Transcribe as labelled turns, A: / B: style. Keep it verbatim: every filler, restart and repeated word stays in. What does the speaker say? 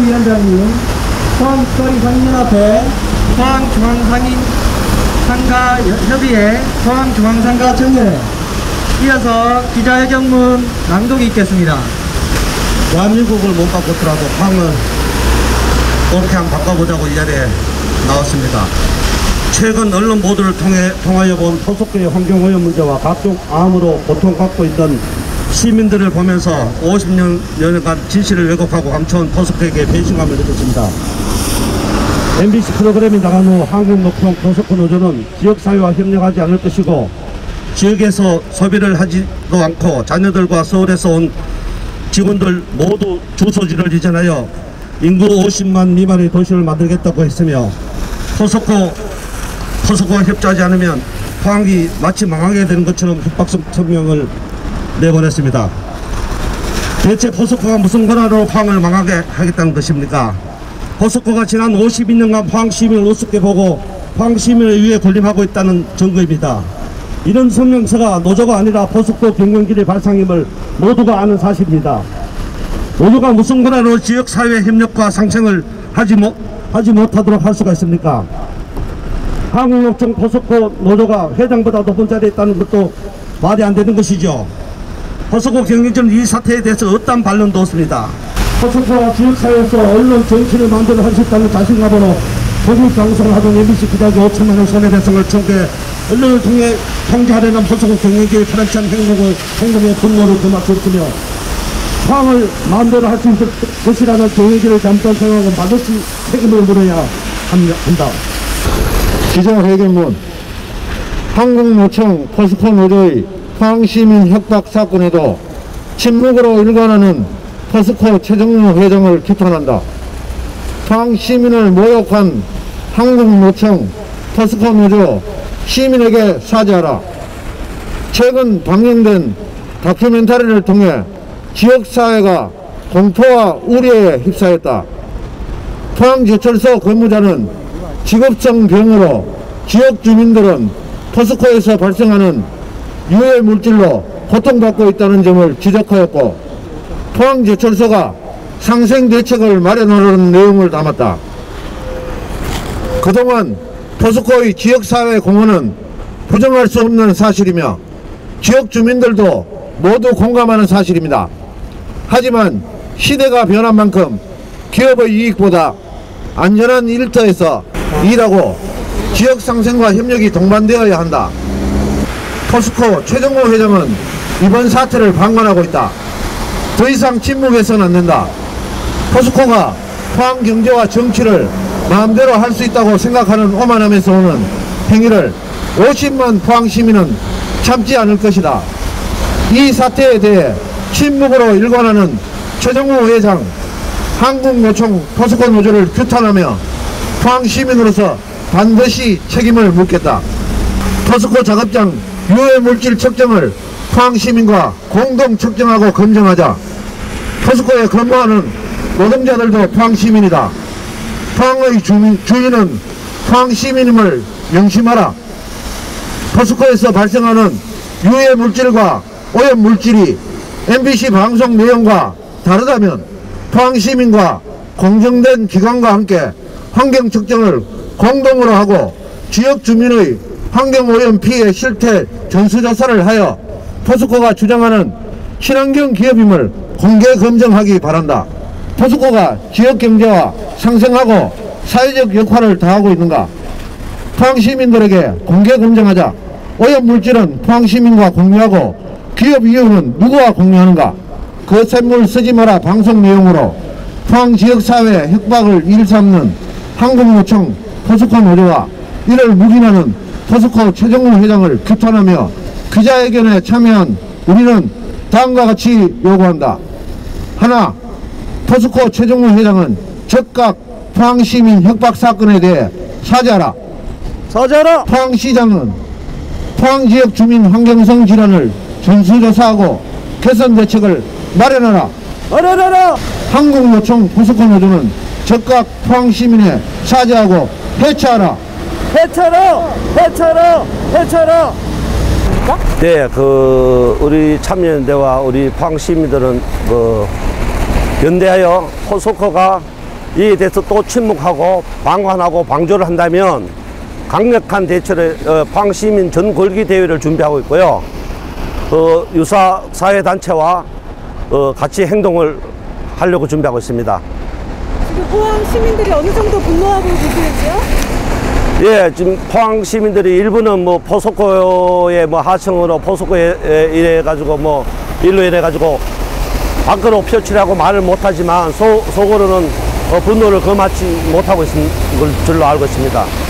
A: 위원장님, 포항특별히상인연합회 포항중앙상인 상가협의회 포항중앙상가 청년회, 이어서 기자회견문 낭독이 있겠습니다.
B: 대한민국을 못 바꿨더라도 포항은 그렇게 한번 바꿔보자고 이 자리에 나왔습니다. 최근 언론 보도를 통해 통하여 본 포석교의 환경오염 문제와 각종 암으로 고통받고 있던 시민들을 보면서 오십 년간 진실을 왜곡하고 감춰온 포석교에게 배신감을 느꼈습니다. 엠비씨 프로그램이 나간 후 한국노총 포석교 노조는 지역사회와 협력하지 않을 것이고, 지역에서 소비를 하지도 않고 자녀들과 서울에서 온 직원들 모두 주소지를 이전하여 인구 오십만 미만의 도시를 만들겠다고 했으며, 포석교 포석교와 협조하지 않으면 포항이 마치 망하게 되는 것처럼 협박성 성명을 내보냈습니다. 대체 포석교가 무슨 권한으로 포항을 망하게 하겠다는 것입니까? 포석교가 지난 오십이 년간 포항 시민을 우습게 보고 포항 시민을 위해 군림하고 있다는 증거입니다. 이런 성명서가 노조가 아니라 포석교 경영진의 발상임을 모두가 아는 사실입니다. 노조가 무슨 권한으로 지역사회 협력과 상생을 하지, 못, 하지 못하도록 할 수가 있습니까? 한국노총 포석교 노조가 회장보다 높은 자리에 있다는 것도 말이 안 되는 것이죠. 포석교 경영진은 이 사태에 대해서 어떠한 반론도 없습니다. 포석교와 지역사회에서 언론 정치를 만들어 할 수 있다는 자신감으로 독립방송을 하던 엠비씨 기자에게 오천만 원 손해배상을 청구해 언론을 통해 통제하려는 포석교 경영진의 편안치 않은 행동을, 행동의 분노를 그만뒀으며, 포항을 마음대로 할 수 있을 것이라는 경영진을 잘못한 생각은 반드시 책임을 물어야 한다.
C: 기자회견문. 한국노총 포석교 노조의 포항시민 협박 사건에도 침묵으로 일관하는 포석교 최정무 회장을 규탄한다. 포항시민을 모욕한 한국노총 포석교 노조 시민에게 사죄하라. 최근 방영된 다큐멘터리를 통해 지역사회가 공포와 우려에 휩싸였다. 포항제철소 근무자는 직업성 병으로, 지역 주민들은 포석교에서 발생하는 유해 물질로 고통받고 있다는 점을 지적하였고, 포항제철소가 상생대책을 마련하려는 내용을 담았다. 그동안 포석교의 지역사회 공헌은 부정할 수 없는 사실이며 지역 주민들도 모두 공감하는 사실입니다. 하지만 시대가 변한 만큼 기업의 이익보다 안전한 일터에서 일하고 지역 상생과 협력이 동반되어야 한다. 포석교 최정무 회장은 이번 사태를 방관하고 있다. 더 이상 침묵해서는 안 된다. 포석교가 포항 경제와 정치를 마음대로 할 수 있다고 생각하는 오만함에서 오는 행위를 오십만 포항 시민은 참지 않을 것이다. 이 사태에 대해 침묵으로 일관하는 최정무 회장, 한국노총 포석교 노조를 규탄하며 포항 시민으로서 반드시 책임을 묻겠다. 포석교 작업장 유해물질 측정을 포항 시민과 공동 측정하고 검증하자. 포석교에 근무하는 노동자들도 포항 시민이다. 포항의 주민, 주인은 포항 시민임을 명심하라. 포석교에서 발생하는 유해물질과 오염물질이 엠비씨 방송 내용과 다르다면 포항 시민과 공정된 기관과 함께 환경 측정을 공동으로 하고 지역 주민의 환경오염 피해 실태 전수조사를 하여 포석교가 주장하는 친환경 기업임을 공개 검증하기 바란다. 포석교가 지역경제와 상생하고 사회적 역할을 다하고 있는가? 포항 시민들에게 공개 검증하자. 오염물질은 포항 시민과 공유하고 기업 이유는 누구와 공유하는가? 거센물 쓰지 마라 방송 내용으로 포항 지역사회 협박을 일삼는 한국노총 포석교 노조와 이를 묵인하는 포석교 최정무 회장을 규탄하며 기자회견에 참여한 우리는 다음과 같이 요구한다. 하나, 포석교 최정무 회장은 즉각 포항시민 협박 사건에 대해 사죄하라.
A: 사죄하라.
C: 포항시장은 포항지역 주민 환경성 질환을 전수조사하고 개선 대책을 마련하라.
A: 마련하라.
C: 한국노총 포석교 노조는 즉각 포항시민에 사죄하고 해체하라.
A: 해체하라. 해체하라. 해체하라.
B: 네, 그 우리 참여연대와 우리 포항 시민들은 그 연대하여 포석교가 이에 대해서 또 침묵하고 방관하고 방조를 한다면 강력한 대처를 어, 포항시민 전궐기 대회를 준비하고 있고요. 어, 유사 사회단체와 어, 같이 행동을 하려고 준비하고 있습니다.
D: 지금 포항 시민들이 어느 정도 분노하고 계시는지요?
B: 예, 지금 포항 시민들이 일부는 뭐 포석고의 뭐 하청으로 포석고에 이래 가지고 뭐 일로 이래 가지고 밖으로 표출하고 말을 못하지만 소, 속으로는 어, 분노를 금하지 못하고 있는 걸 줄로 알고 있습니다.